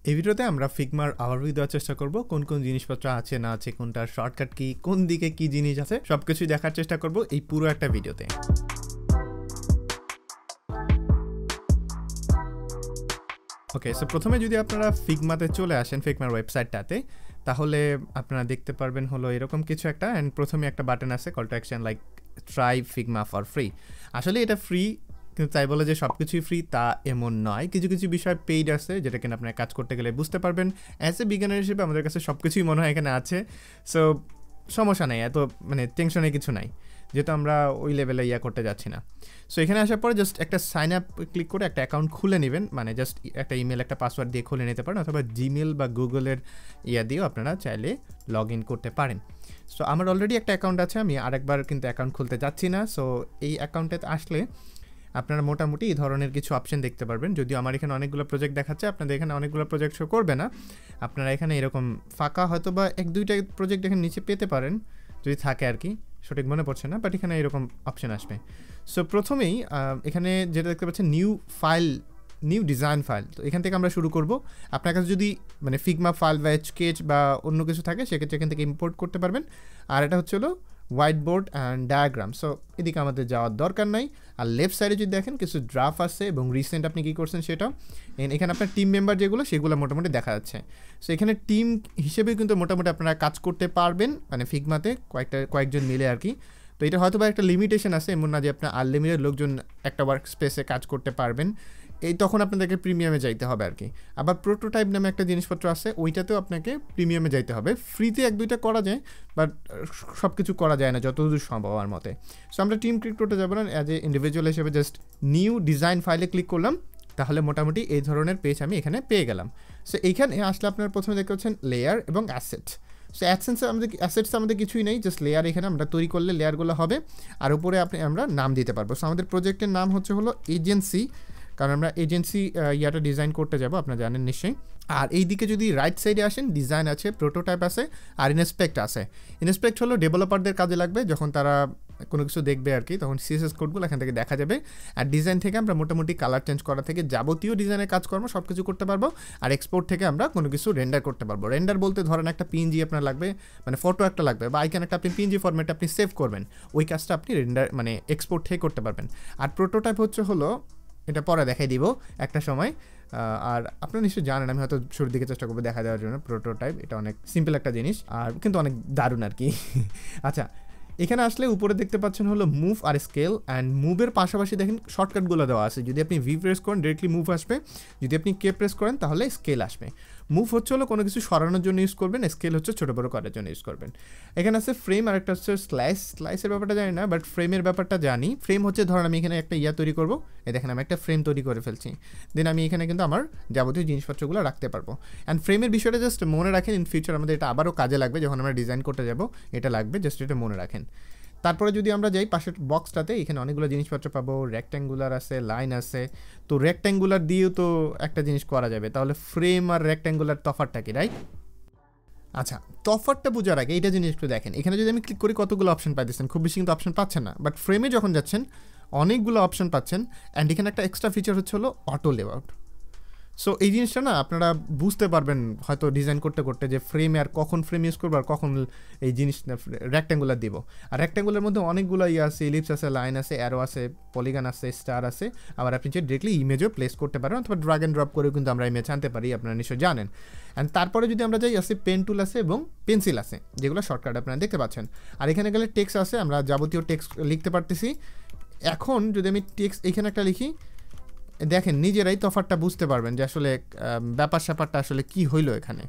এই ভিডিওতে আমরা ফিগমার ওভারভিউ দেওয়ার চেষ্টা করব, কোন কোন জিনিসপত্র আছে না আছে, কোনটার শর্টকাট কি, কোন দিকে কি জিনিস আছে, সবকিছুই দেখার চেষ্টা করব এই পুরো একটা ভিডিওতে। ওকে, সো প্রথমে যদি আপনারা ফিগমাতে চলে আসেন, ফিগমার ওয়েবসাইটটাতে, তাহলে আপনারা দেখতে পারবেন হলো এরকম কিছু একটা, অ্যান্ড প্রথমে একটা বাটন আছে call to action like try Figma for free. আসলে এটা ফ্রি, কিন্তু তাই বলে যে সব কিছুই ফ্রি তা এমন নয়। কিছু কিছু বিষয় পেইড আছে, যেটা কিনা আপনার কাজ করতে গেলে বুঝতে পারবেন। অ্যাজ এ বিজ্ঞানের হিসেবে আমাদের কাছে সব কিছুই মনে হয় এখানে আছে, সো সমস্যা নেই, এত মানে টেনশনে কিছু নাই, যেহেতু আমরা ওই লেভেলে করতে যাচ্ছি না। সো এখানে আসার পরে জাস্ট একটা সাইন আপ ক্লিক করে একটা অ্যাকাউন্ট খুলে নেবেন, মানে জাস্ট একটা ইমেল একটা পাসওয়ার্ড দিয়ে খুলে নিতে পারেন, অথবা জিমেল বা গুগলের দিয়েও আপনারা চাইলে লগ ইন করতে পারেন। সো আমার অলরেডি একটা অ্যাকাউন্ট আছে, আমি আরেকবার কিন্তু অ্যাকাউন্ট খুলতে যাচ্ছি না। সো এই অ্যাকাউন্টে আসলে আপনারা মোটামুটি এই ধরনের কিছু অপশন দেখতে পারবেন। যদিও আমার এখানে অনেকগুলো প্রজেক্ট দেখাচ্ছে, আপনাদের এখানে অনেকগুলো প্রজেক্ট শো করবে না। আপনারা এখানে এরকম ফাঁকা হয়তো বা এক দুইটা প্রজেক্ট এখানে নিচে পেতে পারেন, যদি থাকে আর কি, সঠিক মনে পড়ছে না, বাট এখানে এরকম অপশন আসবে। সো প্রথমেই এখানে যেটা দেখতে পাচ্ছেন new file, new design file, তো এখান থেকে আমরা শুরু করব। আপনার কাছে যদি মানে ফিগমা ফাইল বা স্কেচ বা অন্য কিছু থাকে, সেক্ষেত্রে এখান থেকে ইম্পোর্ট করতে পারবেন। আর এটা হচ্ছে হলো white board and diagram. So এদিকে আমাদের যাওয়ার দরকার নাই। আর লেফট সাইডে যদি দেখেন কিছু ড্রাফট আছে এবং রিসেন্ট আপনি কী করছেন সেটাও এখানে আপনার টিম মেম্বার যেগুলো সেগুলো মোটামুটি দেখা যাচ্ছে। সো এখানে টিম হিসেবে কিন্তু মোটামুটি আপনারা কাজ করতে পারবেন, মানে ফিগমাতে কয়েকজন মিলে আর কি। তো এটা হয়তো বা একটা লিমিটেশন আছে, এমন না যে আপনার আনলিমিটেড লোকজন একটা ওয়ার্ক স্পেসে কাজ করতে পারবেন। এই তখন আপনাদেরকে প্রিমিয়ামে যাইতে হবে আর কি। আবার প্রোটোটাইপ নামে একটা জিনিসপত্র আছে, ওইটাতেও আপনাকে প্রিমিয়ামে যাইতে হবে। ফ্রিতে এক দুইটা করা যায়, বাট সব কিছু করা যায় না যতদূর সম্ভব আমার মতে। সো আমরা টিম ক্লিক করতে যাবো না, অ্যাজ এ ইন্ডিভিজুয়াল হিসেবে জাস্ট নিউ ডিজাইন ফাইলে ক্লিক করলাম, তাহলে মোটামুটি এই ধরনের পেজ আমি এখানে পেয়ে গেলাম। সো এইখানে আসলে আপনারা প্রথমে দেখতে পাচ্ছেন লেয়ার এবং অ্যাসেট। সো অ্যাসেটস আমাদের কিছুই নেই, জাস্ট লেয়ার এখানে আমরা তৈরি করলে লেয়ারগুলো হবে, আর উপরে আমরা নাম দিতে পারবো। সো আমাদের প্রজেক্টের নাম হচ্ছে হলো এজেন্সি, কারণ আমরা এজেন্সি ইয়াটা ডিজাইন করতে যাব, আপনারা জানেন নিশ্চয়ই। আর এই দিকে যদি রাইট সাইডে আসেন, ডিজাইন আছে, প্রোটোটাইপ আছে, আর ইনস্পেক্ট আছে। ইনস্পেক্ট হলো ডেভেলপারদের কাজে লাগবে, যখন তারা কোনো কিছু দেখবে আর কি, তখন সিএসএস কোডগুলো এখান থেকে দেখা যাবে। আর ডিজাইন থেকে আমরা মোটামুটি কালার চেঞ্জ করা থেকে যাবতীয় ডিজাইনের কাজকর্ম সব কিছু করতে পারবো। আর এক্সপোর্ট থেকে আমরা কোনো কিছু রেন্ডার করতে পারবো। রেন্ডার বলতে ধরেন একটা পিএনজি আপনার লাগবে, মানে ফটো একটা লাগবে, বা আইকন একটা আপনি পিএনজি ফরম্যাটে আপনি সেভ করবেন, ওই কাজটা আপনি রেন্ডার মানে এক্সপোর্ট থেকে করতে পারবেন। আর প্রোটোটাইপ হচ্ছে হলো, এটা পরে দেখাই দিব একটা সময়, আর আপনারা নিশ্চয়ই জানেন, আমি হয়তো শুরুর দিকে চেষ্টা করবো দেখা দেওয়ার জন্য। প্রোটোটাইপ এটা অনেক সিম্পল একটা জিনিস, আর কিন্তু অনেক দারুণ আর কি। আচ্ছা, এখানে আসলে উপরে দেখতে পাচ্ছেন হলো মুভ আর স্কেল, অ্যান্ড মুভের পাশাপাশি দেখেন শর্টকাটগুলো দেওয়া আছে। যদি আপনি ভি প্রেস করেন ডিরেক্টলি মুভ আসবে, যদি আপনি কে প্রেস করেন তাহলে স্কেল আসবে। মুভ হচ্ছে হলো কোনো কিছু সরানোর জন্য ইউজ করবেন, স্কেল হচ্ছে ছোটো বড়ো করার জন্য ইউজ করবেন। এখানে আছে ফ্রেম, আর একটা হচ্ছে স্লাইসের ব্যাপারটা জানি না, বাট ফ্রেমের ব্যাপারটা জানি। ফ্রেম হচ্ছে ধরেন আমি এখানে একটা তৈরি করবো, দেখেন আমি একটা ফ্রেম তৈরি করে ফেলছি, দেন আমি এখানে কিন্তু আমার যাবতীয় জিনিসপত্রগুলো রাখতে পারবো। অ্যান্ড ফ্রেমের বিষয়টা জাস্ট মনে রাখেন, ইন ফিউচার আমাদের এটা আবারও কাজে লাগবে, যখন আমরা ডিজাইন করতে যাব এটা লাগবে, জাস্ট এটা মনে রাখেন। তারপরে যদি আমরা যাই পাশের বক্সটাতে, এখানে অনেকগুলো জিনিসপত্র পাবো, রেক্ট্যাঙ্গুলার আছে, লাইন আছে। তো রেক্ট্যাঙ্গুলার দিয়েও তো একটা জিনিস করা যাবে, তাহলে ফ্রেম আর রেক্ট্যাঙ্গুলার তফাৎটা কি, রাইট? আচ্ছা, তফাৎটা বোঝার আগে এইটা জিনিস একটু দেখেন। এখানে যদি আমি ক্লিক করি কতগুলো অপশন পাইতেছেন, খুব বেশি কিন্তু অপশন পাচ্ছেন না, বাট ফ্রেমে যখন যাচ্ছেন অনেকগুলো অপশন পাচ্ছেন। অ্যান্ড এখানে একটা এক্সট্রা ফিচার হচ্ছে হলো অটো লেআউট। সো এই জিনিসটা না আপনারা বুঝতে পারবেন হয়তো ডিজাইন করতে করতে, যে ফ্রেমে আর কখন ফ্রেম ইউজ করবো আর কখন এই জিনিস রেক্ট্যাঙ্গুলার দিব। আর রেক্ট্যাঙ্গুলার মধ্যে অনেকগুলো আছে, এলিপস আছে, লাইন আছে, অ্যারো আছে, পলিগন আছে, স্টার আছে। আবার আপনি যে ডিরেক্টলি ইমেজও প্লেস করতে পারেন, অথবা ড্রাগ অ্যান্ড ড্রপ করেও কিন্তু আমরা ইমেজ আনতে পারি, আপনারা নিশ্চয়ই জানেন। অ্যান্ড তারপরে যদি আমরা যাই, আছে পেন টুল আছে এবং পেন্সিল আছে, যেগুলো শর্টকাট আপনারা দেখতে পাচ্ছেন। আর এখানে গেলে টেক্সট আছে, আমরা যাবতীয় টেক্সট লিখতে পারতেছি। এখন যদি আমি টেক্সট এখানে একটা লিখি, দেখেন নিজেরাই তফাৎটা বুঝতে পারবেন যে আসলে ব্যাপার স্যাপারটা আসলে কি হইলো এখানে।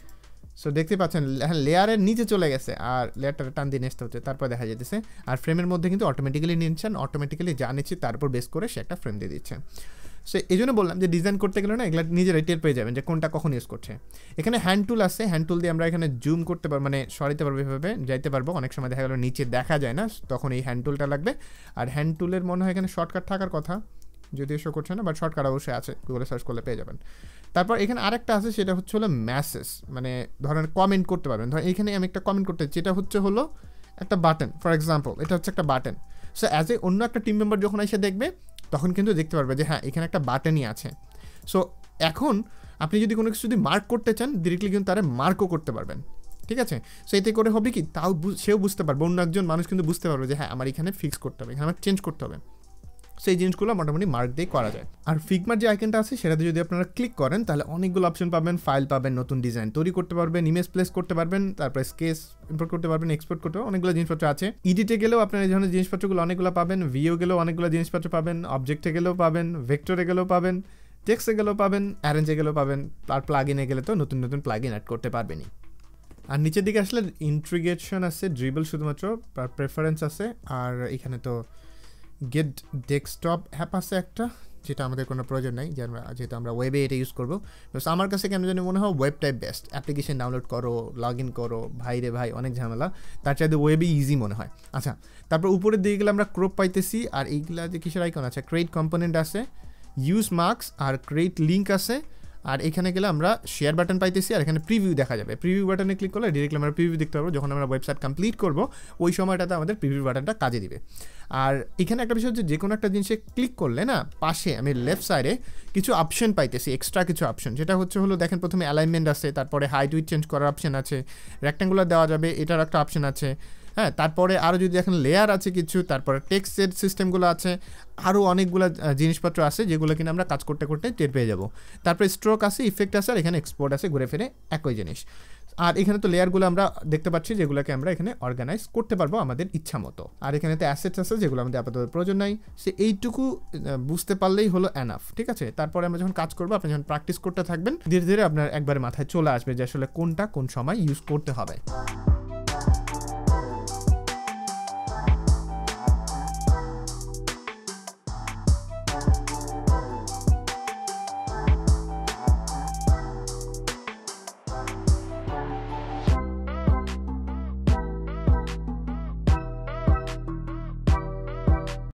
সো দেখতে পাচ্ছেন লেয়ারের নিচে চলে গেছে, আর লেয়ারটা টান দিয়ে নেসতে হচ্ছে, তারপর দেখা যেতেছে। আর ফ্রেমের মধ্যে কিন্তু অটোমেটিক্যালি নিচ্ছেন, অটোমেটিক্যালি যা নিচ্ছে তারপর বেস করে সে একটা ফ্রেম দিয়ে দিচ্ছে। সো এই জন্য বললাম যে ডিজাইন করতে গেলে না এগুলো নিজেরাই টের পেয়ে যাবেন যে কোনটা কখন ইউজ করছে। এখানে হ্যান্ড টুল আছে, হ্যান্ড টুল দিয়ে আমরা এখানে জুম করতে পারবো, মানে সরাইতে পারবো, এভাবে যাইতে পারবো। অনেক সময় দেখা গেলো নিচে দেখা যায় না, তখন এই হ্যান্ড টুলটা লাগবে। আর হ্যান্ড টুলের মনে হয় এখানে শর্টকাট থাকার কথা, যদিও শো করছে না, বাট শর্টকাট অবশ্যই আছে, গুগলে সার্চ করলে পেয়ে যাবেন। তারপর এখানে আরেকটা আছে, সেটা হচ্ছে হলো মেসেজ, মানে ধরেন কমেন্ট করতে পারবেন। ধরেন এখানে আমি একটা কমেন্ট করতে, যেটা হচ্ছে হলো একটা বাটন, ফর এক্সাম্পল এটা হচ্ছে একটা বাটন। সো অ্যাজ এ অন্য একটা টিম মেম্বার যখন এসে দেখবে, তখন কিন্তু দেখতে পারবে যে হ্যাঁ এখানে একটা বাটনই আছে। সো এখন আপনি যদি কোনো কিছু যদি মার্ক করতে চান ডিরেক্টলি কিন্তু তারা মার্কও করতে পারবেন, ঠিক আছে। সো এতে করে হবে কি, তাও সেও বুঝতে পারবে, অন্য একজন মানুষ কিন্তু বুঝতে পারবে যে হ্যাঁ আমার এখানে ফিক্স করতে হবে, এখানে আমার চেঞ্জ করতে হবে। সেই জিনিসগুলো মোটামুটি মার্ক দিয়ে করা যায়। আর ফিগমার যে আইকনটা আছে সেটাতে যদি আপনারা ক্লিক করেন তাহলে অনেকগুলো অপশন পাবেন, ফাইল পাবেন, নতুন ডিজাইন তৈরি করতে পারবেন, ইমেজ প্লেস করতে পারবেন, তারপরে স্কেচ ইম্পোর্ট করতে পারবেন, এক্সপোর্ট করতে পারবেন, অনেকগুলো জিনিসপত্র আছে। ইডিটে গেলেও আপনার এই ধরনের জিনিসপত্রগুলো অনেকগুলো পাবেন, ভিও গেলেও অনেকগুলো জিনিসপত্র পাবেন, অবজেক্টে গেলেও পাবেন, ভেক্টরে গেলেও পাবেন, টেক্সটে গেলেও পাবেন, অ্যারেঞ্জে গেলেও পাবেন, আর প্লাগইনে গেলে তো নতুন নতুন প্লাগইন অ্যাড করতে পারবেনই। আর নিচের দিকে আসলে ইন্টিগ্রেশন আছে, ড্রিবল শুধুমাত্র, প্রেফারেন্স আছে, আর এখানে তো গেট ডেস্কটপ অ্যাপ আছে একটা, যেটা আমাদের কোনো প্রয়োজন নাই, যেহেতু আমরা ওয়েবে এটা ইউজ করবো। আমার কাছে কেন জানি মনে হয় ওয়েবটাই বেস্ট, অ্যাপ্লিকেশন ডাউনলোড করো, লগ ইন করো, ভাই রে ভাই অনেক ঝামেলা, তার চাইতে ওয়েবই ইজি মনে হয়। আচ্ছা, তারপর উপরের দিকে গেলে আমরা ক্রপ পাইতেছি, আর এইগুলা যে কিসের আইকন আছে, ক্রিয়েট কম্পোনেন্ট আছে, ইউজ মার্কস আর ক্রিয়েট লিঙ্ক আছে, আর এখানে গেলে আমরা শেয়ার বাটন পাইতেছি, আর এখানে প্রিভিউ দেখা যাবে। প্রিভিউ বাটনে ক্লিক করলে ডিরেক্টলি আমরা প্রিভিউ দেখতে পারবো, যখন আমরা ওয়েবসাইট কমপ্লিট করবো ওই সময়টাতে আমাদের প্রিভিউ বাটনটা কাজে দিবে। আর এখানে একটা বিষয় হচ্ছে, যে কোনো একটা জিনিসে ক্লিক করলে না পাশে আমি লেফট সাইডে কিছু অপশন পাইতেছি, এক্সট্রা কিছু অপশন, যেটা হলো দেখেন প্রথমে অ্যালাইনমেন্ট আছে, তারপরে হাইট উইডথ চেঞ্জ করার অপশন আছে, রেক্ট্যাঙ্গুলার দেওয়া যাবে এটার একটা অপশন আছে, হ্যাঁ, তারপরে আরও যদি দেখেন লেয়ার আছে কিছু, তারপরে টেক্সটের সিস্টেমগুলো আছে, আরও অনেকগুলো জিনিসপত্র আছে যেগুলো কিনা আমরা কাজ করতে করতে টের পেয়ে যাবো। তারপরে স্ট্রোক আছে, ইফেক্ট আছে, আর এখানে এক্সপোর্ট আছে, ঘুরে ফিরে একই জিনিস। আর এখানে তো লেয়ারগুলো আমরা দেখতে পাচ্ছি যেগুলোকে আমরা এখানে অর্গানাইজ করতে পারবো আমাদের ইচ্ছা মতো। আর এখানে তো অ্যাসেটস আছে যেগুলো আমাদের আপাতত প্রয়োজন নাই, সে এইটুকু বুঝতে পারলেই হলো এনাফ, ঠিক আছে। তারপরে আমরা যখন কাজ করবো, আপনি যখন প্র্যাকটিস করতে থাকবেন, ধীরে ধীরে আপনার একবারে মাথায় চলে আসবে যে আসলে কোনটা কোন সময় ইউজ করতে হবে।